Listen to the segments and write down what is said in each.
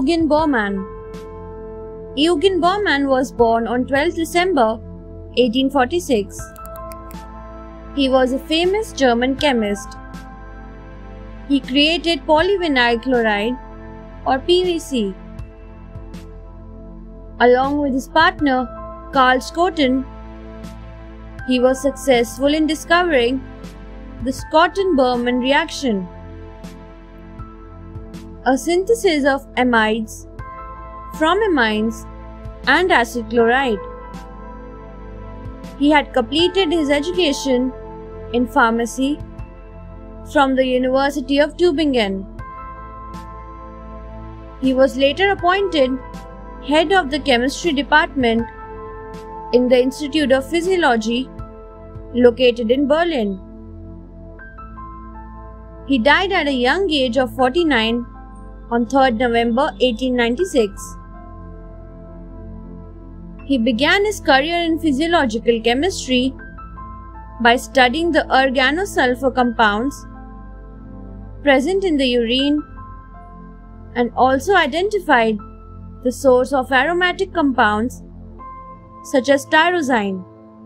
Eugen Bormann. Eugen Bormann was born on 12 December 1846. He was a famous German chemist. He created polyvinyl chloride or PVC. Along with his partner Karl Schouten, he was successful in discovering the Schouten-Bormann reaction, a synthesis of amides from amines and acid chloride. He had completed his education in pharmacy from the University of Tübingen. He was later appointed head of the chemistry department in the Institute of Physiology located in Berlin. He died at a young age of 49 on 3rd November 1896. He began his career in physiological chemistry by studying the organosulfur compounds present in the urine and also identified the source of aromatic compounds such as tyrosine.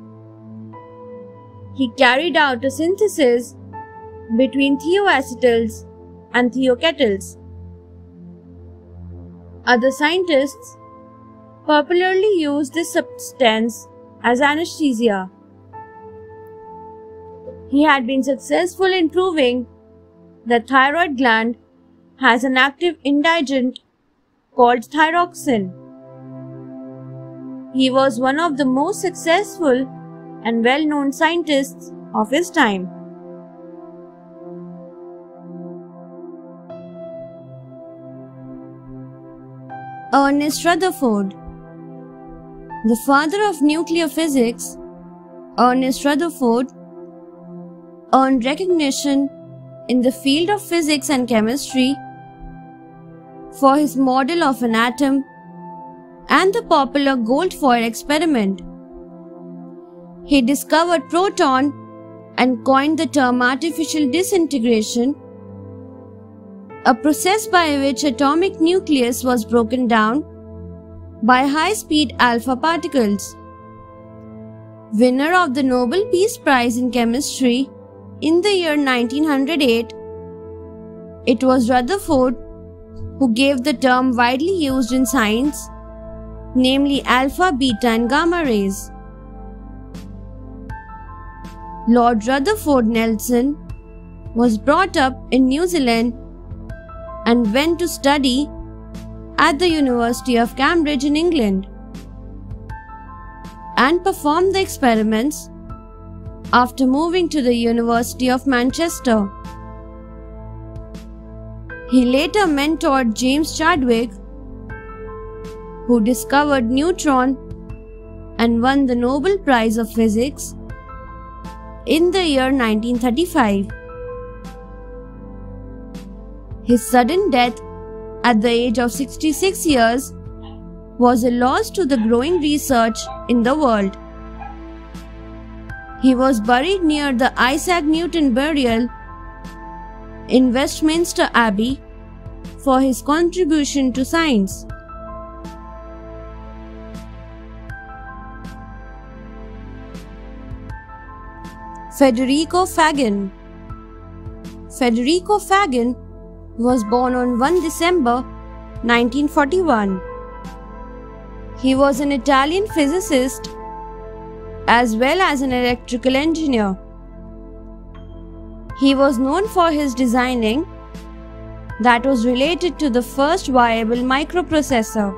He carried out a synthesis between thioacetals and thioketals. Other scientists popularly use this substance as anesthesia. He had been successful in proving that the thyroid gland has an active indigent called thyroxine. He was one of the most successful and well-known scientists of his time. Ernest Rutherford. The father of nuclear physics, Ernest Rutherford earned recognition in the field of physics and chemistry for his model of an atom and the popular gold foil experiment. He discovered proton and coined the term artificial disintegration, a process by which atomic nucleus was broken down by high-speed alpha particles. Winner of the Nobel Peace Prize in Chemistry in the year 1908, it was Rutherford who gave the term widely used in science, namely alpha, beta and gamma rays. Lord Rutherford Nelson was brought up in New Zealand and went to study at the University of Cambridge in England and performed the experiments after moving to the University of Manchester. He later mentored James Chadwick, who discovered neutron and won the Nobel Prize of Physics in the year 1935. His sudden death at the age of 66 years was a loss to the growing research in the world. He was buried near the Isaac Newton Burial in Westminster Abbey for his contribution to science. Federico Faggin. Federico Faggin was born on 1 December 1941. He was an Italian physicist as well as an electrical engineer. He was known for his designing that was related to the first viable microprocessor.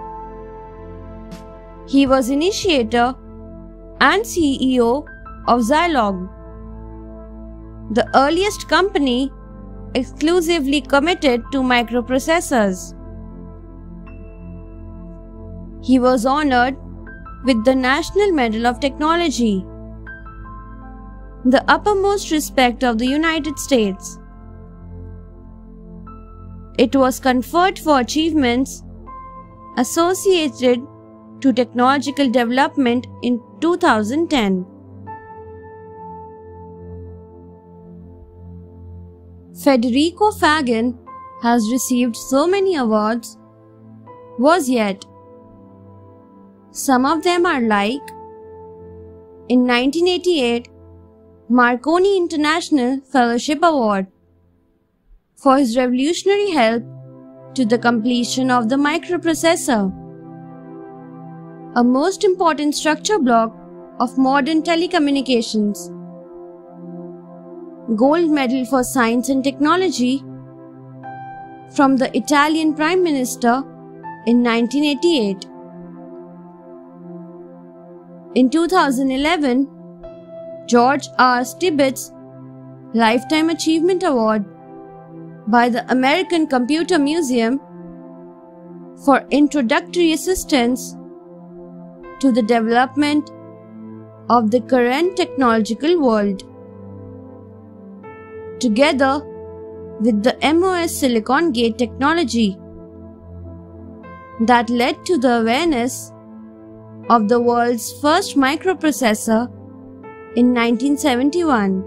He was initiator and CEO of Zilog, the earliest company exclusively committed to microprocessors. He was honored with the National Medal of Technology, the uppermost respect of the United States. It was conferred for achievements associated to technological development in 2010. Federico Faggin has received so many awards was yet. Some of them are like: in 1988, Marconi International Fellowship Award for his revolutionary help to the completion of the microprocessor, a most important structure block of modern telecommunications. Gold Medal for Science and Technology from the Italian Prime Minister in 1988. In 2011, George R. Stibitz Lifetime Achievement Award by the American Computer Museum for introductory assistance to the development of the current technological world. Together with the MOS Silicon Gate technology that led to the awareness of the world's first microprocessor in 1971.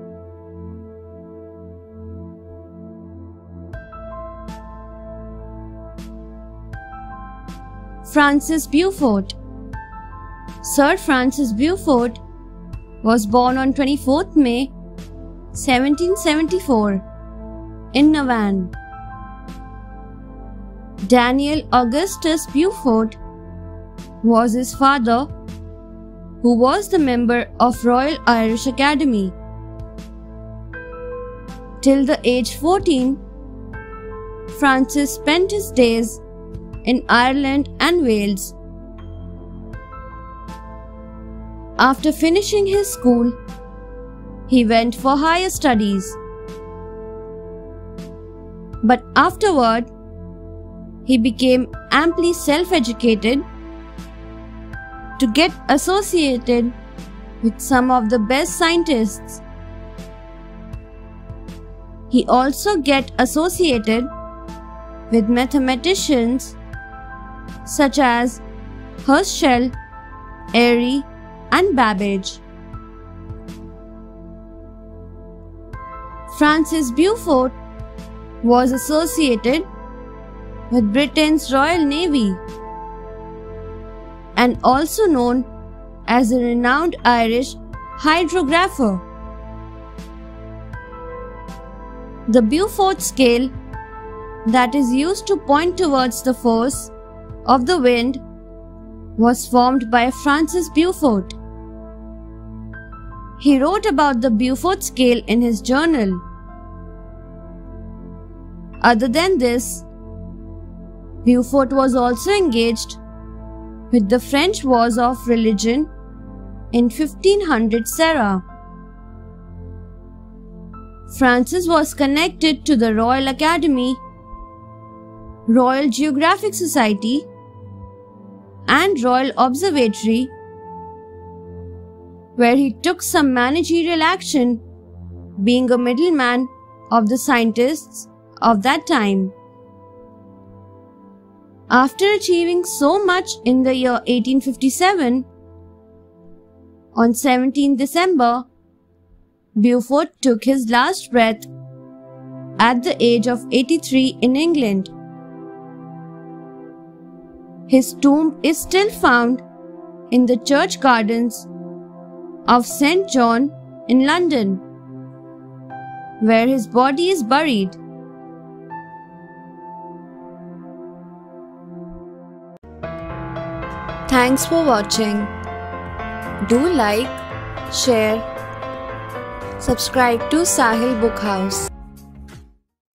Francis Beaufort. Sir Francis Beaufort was born on 24th May 1774 in Navan. Daniel Augustus Beaufort was his father, who was the member of Royal Irish Academy. Till the age 14, Francis spent his days in Ireland and Wales. After finishing his school, he went for higher studies. But afterward, he became amply self-educated to get associated with some of the best scientists. He also get associated with mathematicians such as Herschel, Airy, and Babbage. Francis Beaufort was associated with Britain's Royal Navy and also known as a renowned Irish hydrographer. The Beaufort scale, that is used to point towards the force of the wind, was formed by Francis Beaufort. He wrote about the Beaufort scale in his journal. Other than this, Beaufort was also engaged with the French Wars of Religion in 1500 Serra. Francis was connected to the Royal Academy, Royal Geographic Society, and Royal Observatory, where he took some managerial action, being a middleman of the scientists of that time. After achieving so much in the year 1857, on 17 December, Beaufort took his last breath at the age of 83 in England. His tomb is still found in the church gardens of St. John in London, where his body is buried. Thanks for watching. Do like, share, subscribe to Sahil Book House.